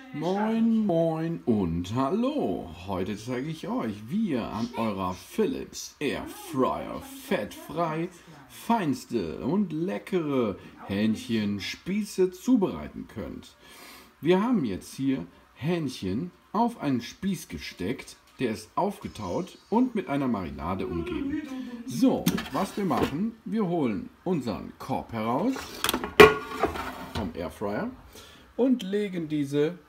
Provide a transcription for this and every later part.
Moin, moin und hallo! Heute zeige ich euch, wie ihr an eurer Philips Airfryer fettfrei feinste und leckere Hähnchenspieße zubereiten könnt. Wir haben jetzt hier Hähnchen auf einen Spieß gesteckt, der ist aufgetaut und mit einer Marinade umgeben. So, was wir machen, wir holen unseren Korb heraus vom Airfryer und legen diese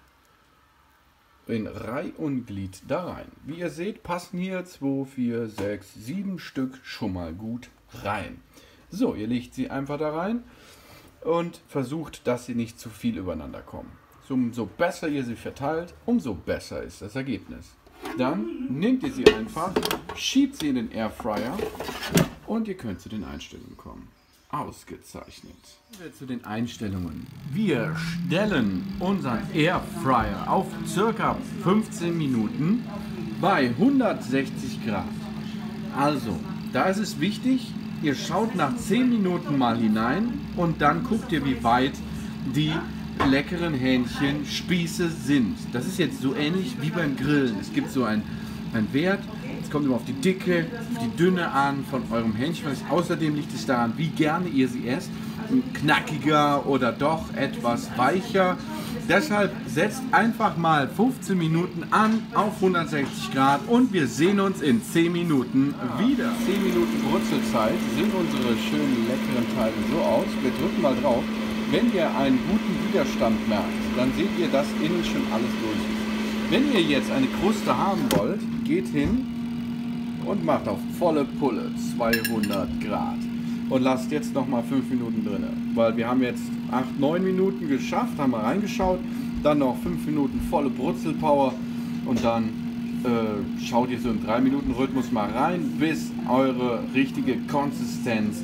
in Reih und Glied da rein. Wie ihr seht, passen hier 2, 4, 6, 7 Stück schon mal gut rein. So, ihr legt sie einfach da rein und versucht, dass sie nicht zu viel übereinander kommen. Umso besser ihr sie verteilt, umso besser ist das Ergebnis. Dann nehmt ihr sie einfach, schiebt sie in den Airfryer und ihr könnt zu den Einstellungen kommen. Ausgezeichnet. Zu den Einstellungen. Wir stellen unseren Airfryer auf ca. 15 Minuten bei 160 Grad. Also, da ist es wichtig, ihr schaut nach 10 Minuten mal hinein und dann guckt ihr, wie weit die leckeren Hähnchenspieße sind. Das ist jetzt so ähnlich wie beim Grillen. Es gibt so einen Wert. Es kommt immer auf die Dicke, auf die Dünne an von eurem Hähnchen. Außerdem liegt es daran, wie gerne ihr sie esst. Knackiger oder doch etwas weicher. Deshalb setzt einfach mal 15 Minuten an auf 160 Grad und wir sehen uns in 10 Minuten wieder. 10 Minuten Brutzelzeit sehen unsere schönen leckeren Teile so aus. Wir drücken mal drauf. Wenn ihr einen guten Widerstand merkt, dann seht ihr, dass innen schon alles durch ist. Wenn ihr jetzt eine Kruste haben wollt, geht hin und macht auf volle Pulle 200 Grad und lasst jetzt noch mal 5 Minuten drin, weil wir haben jetzt 8, 9 Minuten geschafft, haben wir reingeschaut, dann noch 5 Minuten volle Brutzelpower und dann schaut ihr so im 3 Minuten Rhythmus mal rein, bis eure richtige Konsistenz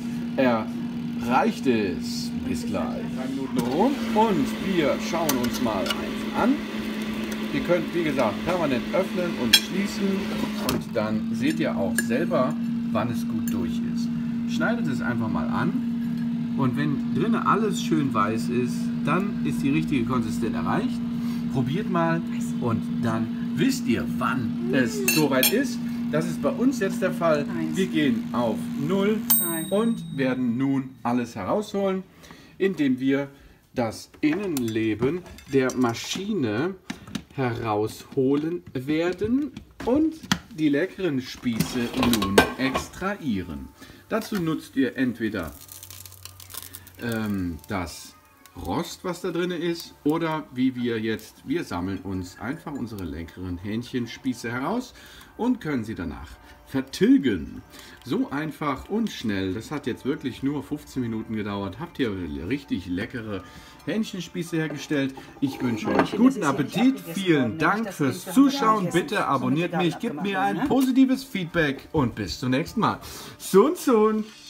erreicht ist. Bis gleich. 3 Minuten rum und wir schauen uns mal eins an. Ihr könnt, wie gesagt, permanent öffnen und schließen und dann seht ihr auch selber, wann es gut durch ist. Schneidet es einfach mal an und wenn drinnen alles schön weiß ist, dann ist die richtige Konsistenz erreicht. Probiert mal und dann wisst ihr, wann es soweit ist. Das ist bei uns jetzt der Fall. Wir gehen auf 0 und werden nun alles herausholen, indem wir das Innenleben der Maschine herausholen werden und die leckeren Spieße nun extrahieren. Dazu nutzt ihr entweder das Rost, was da drin ist, oder wie wir sammeln uns einfach unsere leckeren Hähnchenspieße heraus und können sie danach vertilgen. So einfach und schnell. Das hat jetzt wirklich nur 15 Minuten gedauert. Habt ihr richtig leckere Hähnchenspieße hergestellt. Ich wünsche euch guten Appetit. Vielen Dank fürs Zuschauen. Bitte abonniert mich, gebt mir ein positives Feedback und bis zum nächsten Mal. Sun Sun!